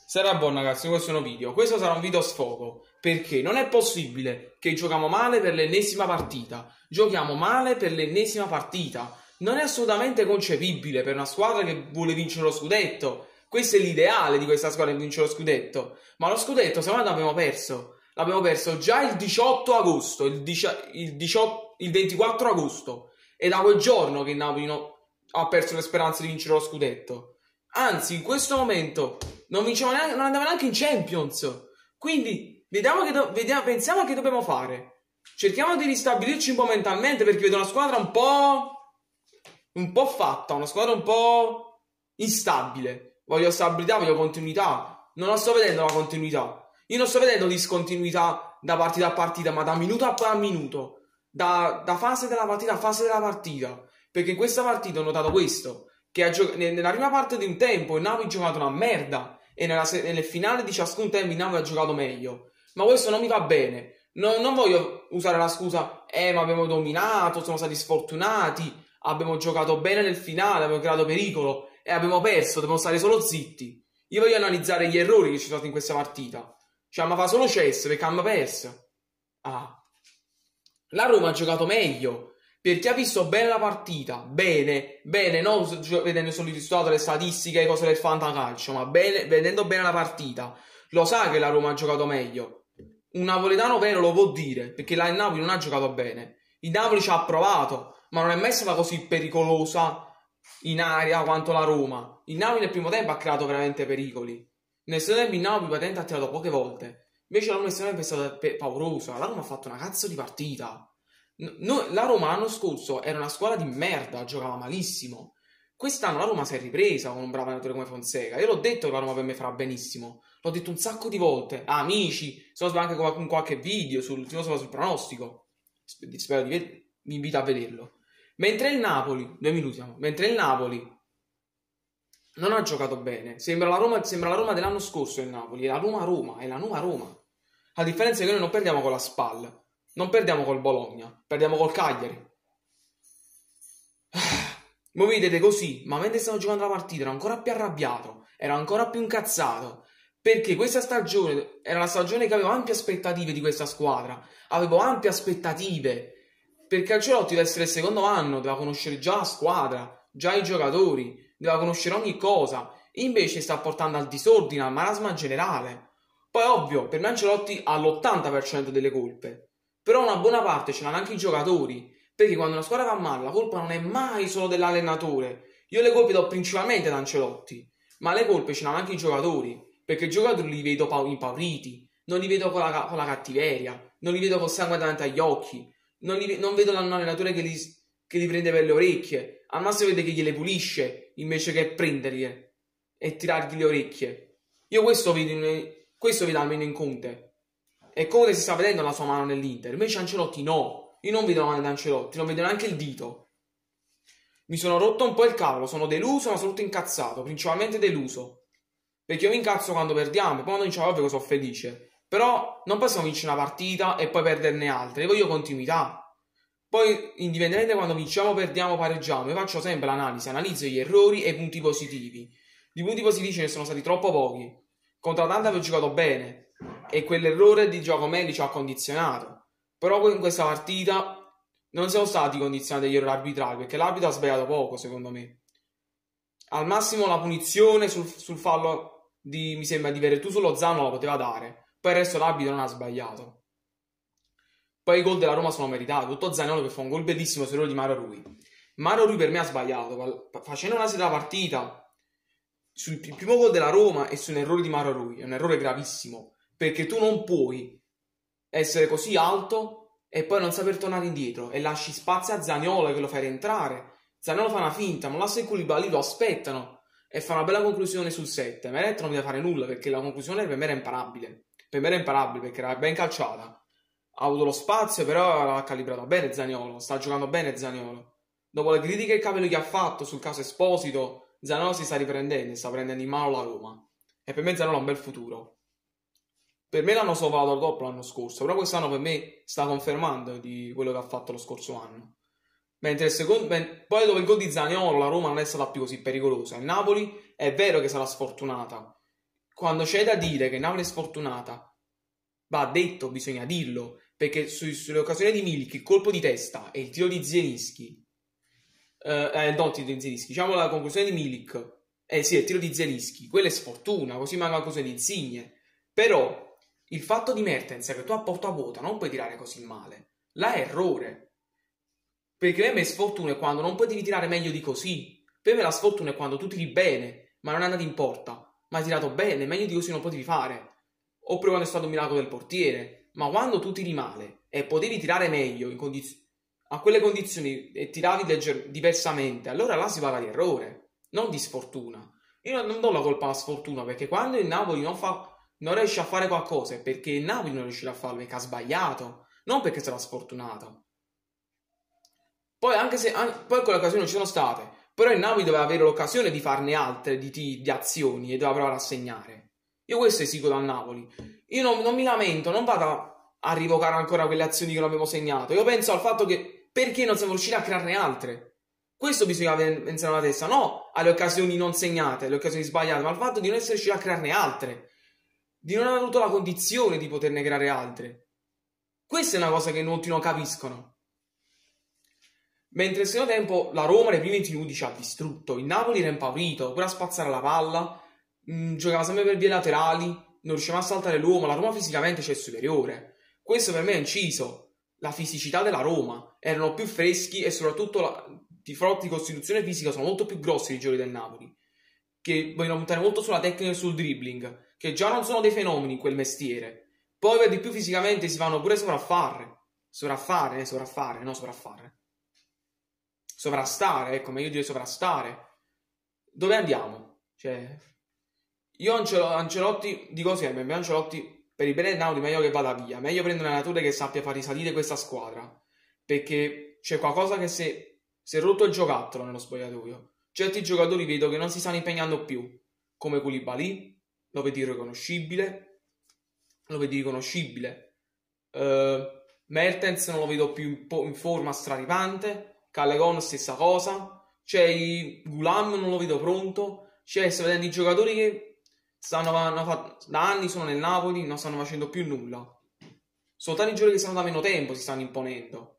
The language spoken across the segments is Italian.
Sarà buono ragazzi, questo è un video. Questo sarà un video sfogo, perché non è possibile che giochiamo male per l'ennesima partita. Giochiamo male per l'ennesima partita. Non è assolutamente concepibile per una squadra che vuole vincere lo scudetto. Questo è l'ideale di questa squadra che vince lo scudetto. Ma lo scudetto, secondo me, l'abbiamo perso. L'abbiamo perso già il 18 agosto, il 24 agosto. È da quel giorno che il Napoli ha perso le speranze di vincere lo scudetto. Anzi, in questo momento non andava neanche in Champions. Quindi pensiamo che dobbiamo fare. Cerchiamo di ristabilirci un po' mentalmente, perché vedo una squadra un po' fatta, una squadra un po' instabile. Voglio stabilità, voglio continuità. Non sto vedendo la continuità. Io non sto vedendo discontinuità da partita a partita, ma da minuto a minuto. Da fase della partita a fase della partita. Perché in questa partita ho notato questo, che nella prima parte di un tempo il Napoli ha giocato una merda e nel finale di ciascun tempo il Napoli ha giocato meglio. Ma questo non mi va bene. Non voglio usare la scusa ma abbiamo dominato, siamo stati sfortunati, abbiamo giocato bene nel finale, abbiamo creato pericolo e abbiamo perso, dobbiamo stare solo zitti. Io voglio analizzare gli errori che ci sono stati in questa partita. Cioè, ma fa solo cesso perché hanno perso. La Roma ha giocato meglio, perché ha visto bene la partita, bene, non vedendo solo il risultato, le statistiche, le cose del fantacalcio, ma vedendo bene la partita. Lo sa che la Roma ha giocato meglio. Un napoletano vero lo può dire, perché il Napoli non ha giocato bene. Il Napoli ci ha provato, ma non è mai stata così pericolosa in aria quanto la Roma. Il Napoli nel primo tempo ha creato veramente pericoli. Nel secondo tempo il Napoli patente ha tirato poche volte. Invece la Roma nel secondo tempo è stata paurosa. La Roma ha fatto una cazzo di partita. La Roma l'anno scorso era una squadra di merda, giocava malissimo. Quest'anno la Roma si è ripresa con un bravo allenatore come Fonseca. Io l'ho detto che la Roma per me farà benissimo. L'ho detto un sacco di volte. Amici, sono anche con qualche video sul pronostico. Spero vi invito a vederlo. Mentre il Napoli, 2 minuti siamo. Mentre il Napoli non ha giocato bene. Sembra la Roma dell'anno scorso il Napoli. È la Roma, è la nuova Roma. La differenza è che noi non perdiamo con la SPAL. Non perdiamo col Bologna, perdiamo col Cagliari. Voi vedete così, ma mentre stavo giocando la partita ero ancora più arrabbiato, ero ancora più incazzato, perché questa stagione era la stagione che avevo ampie aspettative di questa squadra, avevo ampie aspettative, perché Ancelotti deve essere il secondo anno, doveva conoscere già la squadra, già i giocatori, doveva conoscere ogni cosa, e invece sta portando al disordine, al marasma generale. Poi ovvio, per me Ancelotti ha l'80% delle colpe. Però una buona parte ce l'hanno anche i giocatori, perché quando una squadra va male la colpa non è mai solo dell'allenatore. Io le colpe do principalmente da Ancelotti, ma le colpe ce l'hanno anche i giocatori, perché i giocatori li vedo impauriti, non li vedo con la cattiveria, non li vedo col sangue davanti agli occhi, non vedo un allenatore che li prende per le orecchie, al massimo vede che gliele pulisce invece che prendergli e tirargli le orecchie. Io questo vedo almeno in Conte. E Conte si sta vedendo la sua mano nell'Inter. Invece Ancelotti no. Io non vedo la mano di Ancelotti, non vedo neanche il dito. Mi sono rotto un po' il cavolo, sono deluso, ma sono tutto incazzato. Principalmente deluso. Perché io mi incazzo quando perdiamo, poi quando vinciamo ovvio che sono felice. Però non possiamo vincere una partita e poi perderne altre. Io voglio continuità. Poi, indipendentemente quando vinciamo, perdiamo, pareggiamo, io faccio sempre l'analisi, analizzo gli errori e i punti positivi. Di punti positivi ce ne sono stati troppo pochi. Contro l'Atalanta avevo giocato bene. E quell'errore di Giacomelli ci ha condizionato. Però in questa partita non siamo stati condizionati dagli errori arbitrali, perché l'arbitro ha sbagliato poco secondo me. Al massimo la punizione sul fallo mi sembra di Veretù sullo Zano la poteva dare, poi il resto l'arbitro non ha sbagliato. Poi i gol della Roma sono meritati, tutto Zaniolo che fa un gol bellissimo sull'errore di Mario Rui. Mario Rui per me ha sbagliato, facendo una della partita sul primo gol della Roma e su un errore di Mario Rui, è un errore gravissimo. Perché tu non puoi essere così alto e poi non saper tornare indietro e lasci spazio a Zaniolo che lo fai rientrare. Zaniolo fa una finta, Molas e Koulibaly lo aspettano e fa una bella conclusione sul 7. Meret non deve fare nulla perché la conclusione per me era imparabile. Per me era imparabile perché era ben calciata. Ha avuto lo spazio, però l'ha calibrato bene Zaniolo. Sta giocando bene Zaniolo. Dopo le critiche che Capello gli ha fatto sul caso Esposito, Zaniolo si sta riprendendo e sta prendendo in mano la Roma. E per me Zaniolo ha un bel futuro. Per me l'hanno salvato dopo l'anno scorso, però quest'anno per me sta confermando di quello che ha fatto lo scorso anno. Mentre poi dopo il gol di Zaniolo la Roma non è stata più così pericolosa. Il Napoli è vero che sarà sfortunata quando c'è da dire che Napoli è sfortunata, va detto, bisogna dirlo, perché sulle occasioni di Milik, il colpo di testa e il tiro di Zielinski, no, tiro di Zielinski, diciamo la conclusione di Milik, sì, il tiro di Zielinski, quella è sfortuna, così manca la cosa di Insigne, però il fatto di Mertens che tu a porta vuota non puoi tirare così male, là è errore, perché per me sfortuna è quando non potevi tirare meglio di così, per me la sfortuna è quando tu tiri bene, ma non è andato in porta, ma hai tirato bene, meglio di così non potevi fare, oppure quando è stato un miracolo del portiere, ma quando tu tiri male e potevi tirare meglio a quelle condizioni e tiravi diversamente, allora là si parla di errore, non di sfortuna. Io non do la colpa alla sfortuna, perché quando il Napoli non riesce a fare qualcosa è perché il Napoli non riuscirà a farlo, perché ha sbagliato, non perché sarà sfortunato. Poi poi quelle occasioni non ci sono state, però il Napoli doveva avere l'occasione di farne altre di azioni e doveva provare a segnare. Io questo esigo dal Napoli. Io non mi lamento, non vado a rivocare ancora quelle azioni che non abbiamo segnato. Io penso al fatto che perché non siamo riusciti a crearne altre. Questo bisogna pensare nella testa, no alle occasioni non segnate, alle occasioni sbagliate, ma al fatto di non essere riusciti a crearne altre, di non aver avuto la condizione di poterne creare altre. Questa è una cosa che molti non capiscono. Mentre nel secondo tempo la Roma nei primi 20 minuti ci ha distrutto, il Napoli era impaurito, pure a spazzare la palla, giocava sempre per vie laterali, non riusciva a saltare l'uomo, la Roma fisicamente c'è superiore. Questo per me è inciso, la fisicità della Roma, erano più freschi e soprattutto di fronte di costituzione fisica sono molto più grossi i giocatori del Napoli, che vogliono puntare molto sulla tecnica e sul dribbling, che già non sono dei fenomeni in quel mestiere. Poi per di più fisicamente si vanno pure sopraffare. Sovrastare, ecco, meglio dire sovrastare. Dove andiamo? Cioè, io Ancelotti dico sempre, Ancelotti per il bene del Napoli meglio che vada via, meglio prendere un allenatore che sappia far risalire questa squadra, perché c'è qualcosa che si è rotto il giocattolo nello spogliatoio. Certi giocatori vedo che non si stanno impegnando più, come Koulibaly, lo vedi irriconoscibile, Mertens non lo vedo più in forma straripante, Callejon stessa cosa, Gulam non lo vedo pronto, sto vedendo i giocatori che da anni sono nel Napoli, non stanno facendo più nulla. Sono tanti giocatori che stanno da meno tempo, si stanno imponendo.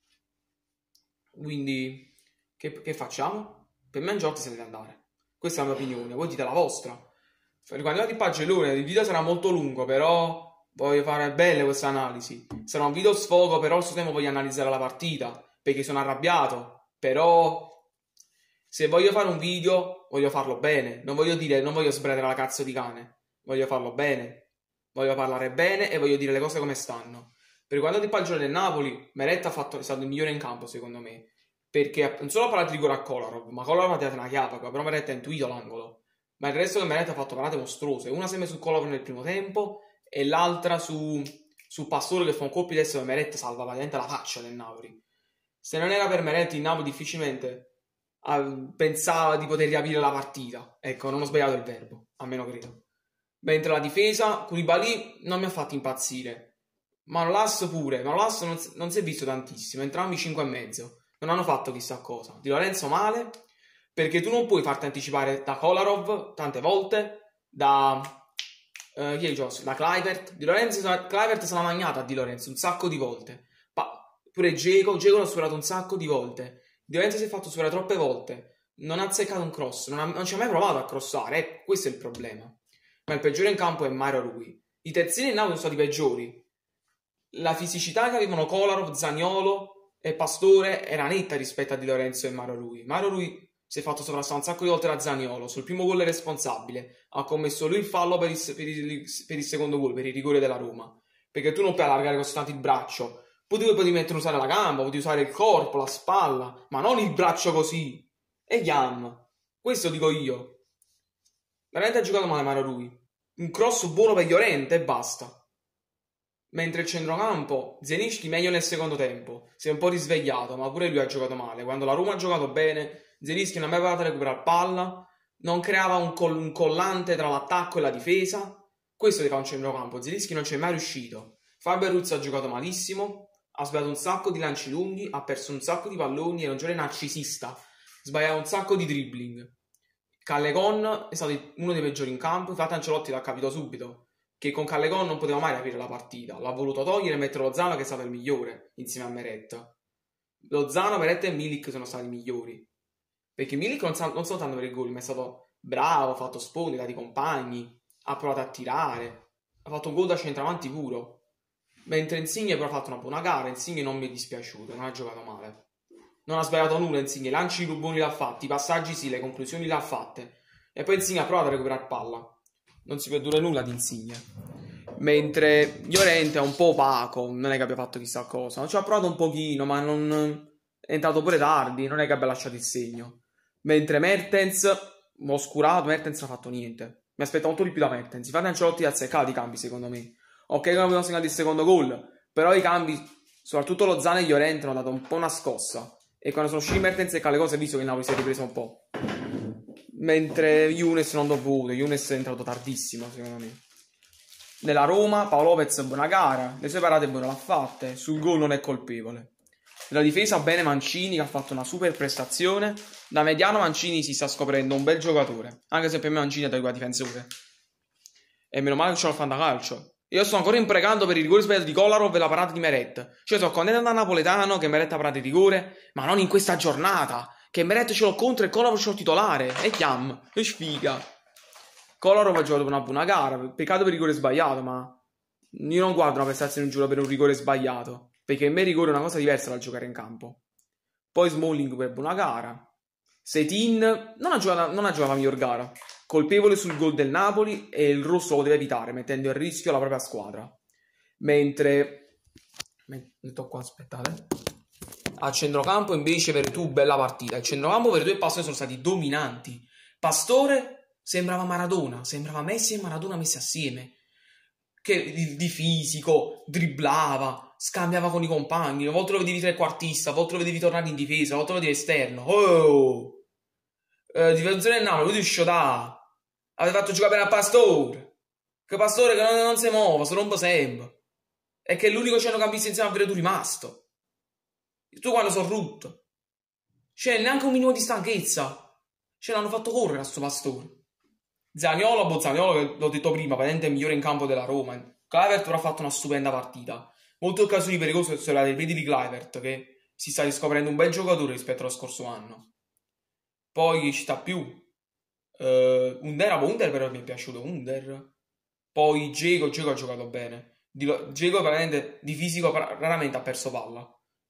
Quindi, che facciamo? Per me Ancelotti se ne deve andare. Questa è la mia opinione, voi dite la vostra. Riguardo di pagellone, il video sarà molto lungo, però voglio fare belle queste analisi. Sarà un video sfogo, però allo stesso tempo voglio analizzare la partita, perché sono arrabbiato, però se voglio fare un video voglio farlo bene, non voglio sbredere la cazzo di cane, voglio farlo bene, voglio parlare bene e voglio dire le cose come stanno. Per quanto riguarda il giocatore del Napoli, Meret è stato il migliore in campo secondo me, perché non solo ha parlato di rigore a Kolarov, ma Kolarov ha tirato una chiappa, però Meret ha intuito l'angolo, ma il resto che Meret ha fatto parate mostruose, una sempre su Kolarov nel primo tempo e l'altra su Pastore che fa un colpo di testa dove Meret salva praticamente la faccia del Napoli. Se non era per Meret, il Napoli difficilmente pensava di poter riaprire la partita. Ecco, non ho sbagliato il verbo, almeno credo. Mentre la difesa, Koulibaly non mi ha fatto impazzire. Manolas pure, Manolas non si è visto tantissimo, entrambi 5,5. Non hanno fatto chissà cosa. Di Lorenzo male, perché tu non puoi farti anticipare da Kolarov tante volte, da Kluivert. Kluivert se l'ha magnata Di Lorenzo un sacco di volte. Pure Dzeko l'ha superato un sacco di volte. Di Lorenzo si è fatto superare troppe volte. Non ha azzeccato un cross, non ci ha mai provato a crossare. Questo è il problema. Ma il peggiore in campo è Mario Rui. I terzini in Napoli sono stati i peggiori. La fisicità che avevano Kolarov, Zaniolo e Pastore era netta rispetto a Di Lorenzo e Mario Rui. Mario Rui si è fatto sovrastare un sacco di volte da Zaniolo. Sul primo gol è responsabile. Ha commesso lui il fallo per il secondo gol, per il rigore della Roma. Perché tu non puoi allargare così tanto il braccio. Potevi mettere a usare la gamba, potevi usare il corpo, la spalla, ma non il braccio così. E Yam. Questo dico io. Veramente ha giocato male Mario Rui. Un cross buono per Llorente e basta. Mentre il centrocampo, Zielinski meglio nel secondo tempo. Si è un po' risvegliato, ma pure lui ha giocato male. Quando la Roma ha giocato bene, Zielinski non ha mai provato a recuperare palla, non creava un collante tra l'attacco e la difesa. Questo ti fa un centrocampo. Zielinski non ci è mai riuscito. Fabio Ruzzi ha giocato malissimo. Ha sbagliato un sacco di lanci lunghi, ha perso un sacco di palloni, era un giocatore narcisista, sbagliava un sacco di dribbling. Callejon è stato uno dei peggiori in campo. Infatti Ancelotti l'ha capito subito che con Callejon non poteva mai aprire la partita. L'ha voluto togliere e mettere Lozano, che è stato il migliore insieme a Meret. Lozano, Meret e Milik sono stati i migliori, perché Milik non soltanto per il gol, ma è stato bravo, ha fatto sponde, ha dato i compagni, ha provato a tirare, ha fatto un gol da centravanti puro. Mentre Insigne però ha fatto una buona gara. Insigne non mi è dispiaciuto, non ha giocato male, non ha sbagliato nulla. Insigne lanci buoni l'ha fatti, i passaggi sì, le conclusioni le ha fatte, e poi Insigne ha provato a recuperare palla. Non si può dire nulla di Insigne. Mentre Llorente è un po' opaco, non è che abbia fatto chissà cosa, ci ha provato un pochino, ma non è entrato pure tardi, non è che abbia lasciato il segno. Mentre Mertens, oscurato, Mertens non ha fatto niente. Mi aspetta molto di più da Mertens. Infatti Ancelotti ha azzeccato i cambi, secondo me. Ok, non abbiamo segnato il secondo gol, però i cambi, soprattutto Lozano e Llorente, hanno dato un po' una scossa. E quando sono usciti Mertens e Callegò si è visto che il Napoli si è ripreso un po'. Mentre Younes non ho dovuto, Younes è entrato tardissimo, secondo me. Nella Roma, Paolo Lopez buona gara, le sue parate buone l'ha fatte, sul gol non è colpevole. Nella difesa bene Mancini, che ha fatto una super prestazione. Da mediano Mancini si sta scoprendo un bel giocatore, anche se per me Mancini è da quel difensore. E meno male che ce l'ho fatto a calcio. Io sto ancora imprecando per il rigore sbagliato di Kolarov e la parata di Meret. Cioè sono contento da napoletano che Meret ha parato il rigore, ma non in questa giornata, che Meret ce l'ho contro e Kolarov ce l'ho titolare. E chiam, che sfiga. Kolarov ha giocato una buona gara, peccato per il rigore sbagliato, ma io non guardo una prestazione in giuro per un rigore sbagliato, perché per me il rigore è una cosa diversa dal giocare in campo. Poi Smalling per buona gara. Setin non ha giocato la miglior gara, colpevole sul gol del Napoli, e il rosso lo deve evitare mettendo in rischio la propria squadra. Mentre metto qua, aspettate, a centrocampo invece Veretù bella partita. Il centrocampo Veretù e Pastore sono stati dominanti. Pastore sembrava Maradona, sembrava Messi e Maradona messi assieme, che di fisico dribblava, scambiava con i compagni, a volte lo vedevi trequartista, a volte lo vedevi tornare in difesa, a volte lo vedevi esterno. Difensore del Napoli, lui Sciodà aveva fatto giocare bene a Pastore, che Pastore che non si muove, si rompe sempre, e che è l'unico centrocampista insieme a Veretù rimasto. Tu quando sono rotto, c'è neanche un minimo di stanchezza, ce l'hanno fatto correre a sto Pastore. Zaniolo, che l'ho detto prima, praticamente è il migliore in campo della Roma. Kluivert ora ha fatto una stupenda partita. Molte occasioni pericolose sono le vedi di Kluivert, che si sta riscoprendo un bel giocatore rispetto allo scorso anno. Poi ci sta più Under però mi è piaciuto Under. Poi Dzeko ha giocato bene. Dzeko veramente di fisico raramente ha perso palla.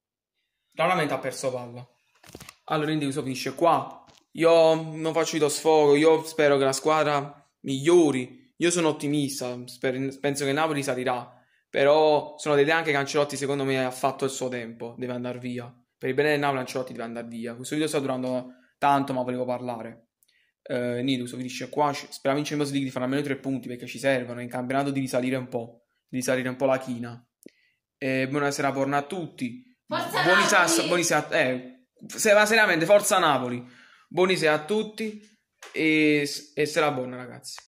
Allora quindi questo finisce qua. Io non faccio video sfogo, io spero che la squadra migliori. Io sono ottimista, penso che Napoli salirà. Però sono delle anche che Ancelotti secondo me ha fatto il suo tempo, deve andare via. Per il bene del Napoli Ancelotti deve andare via. Questo video sta durando tanto, ma volevo parlare. Niente, questo finisce qua. Speriamo in Champions League di fare almeno 3 punti, perché ci servono in campionato di risalire un po'. Di risalire un po' la china. Buonasera a tutti. Seriamente, forza Napoli. Buonasera a tutti e sera buona, ragazzi.